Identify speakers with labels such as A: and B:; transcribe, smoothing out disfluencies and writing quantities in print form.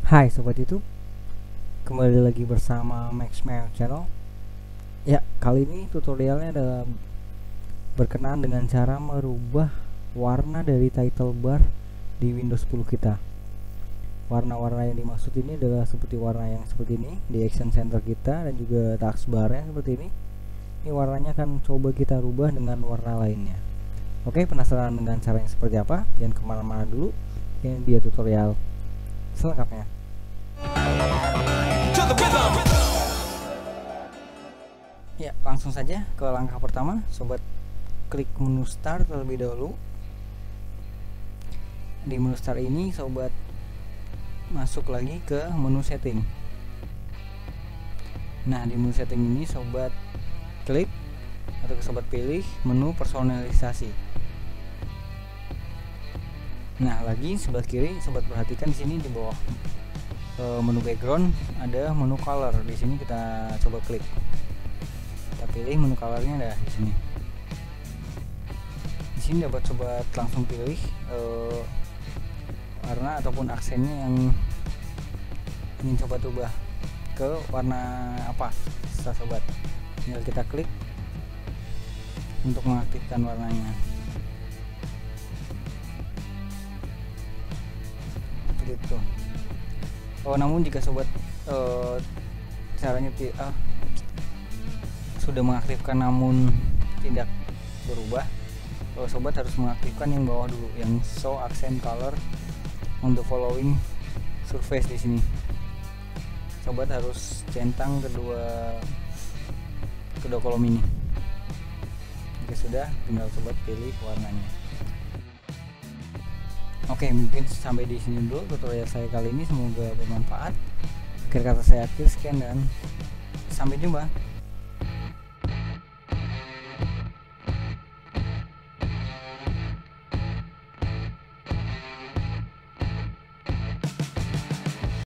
A: Hai Sobat YouTube, kembali lagi bersama Maxmail Channel. Ya, kali ini tutorialnya adalah berkenaan dengan cara merubah warna dari title bar di Windows 10 kita. Warna-warna yang dimaksud ini adalah seperti warna yang seperti ini di Action Center kita, dan juga taskbarnya seperti ini. Ini warnanya akan coba kita rubah dengan warna lainnya. Oke, penasaran dengan cara yang seperti apa? Jangan kemana-mana dulu, ini dia tutorial selengkapnya. Ya, langsung saja ke langkah pertama. Sobat klik menu start terlebih dahulu. Di menu start ini sobat masuk lagi ke menu setting. Nah, di menu setting ini sobat klik atau sobat pilih menu personalisasi. Nah, lagi sebelah kiri sobat perhatikan di sini di bawah menu background ada menu color. Di sini kita coba klik. Kita pilih menu colornya ada di sini. Di sini dapat sobat langsung pilih warna ataupun aksennya yang ingin coba ubah ke warna apa. Setelah sobat tinggal kita klik untuk mengaktifkan warnanya. Seperti itu. Namun jika sobat caranya sudah mengaktifkan namun tidak berubah, sobat harus mengaktifkan yang bawah dulu, yang show accent color on the following surface. Di sini sobat harus centang kedua kolom ini. Jika sudah, tinggal sobat pilih warnanya. Oke, mungkin sampai di sini dulu tutorial saya kali ini, semoga bermanfaat. Akhir kata saya akhir, sekian dan sampai jumpa.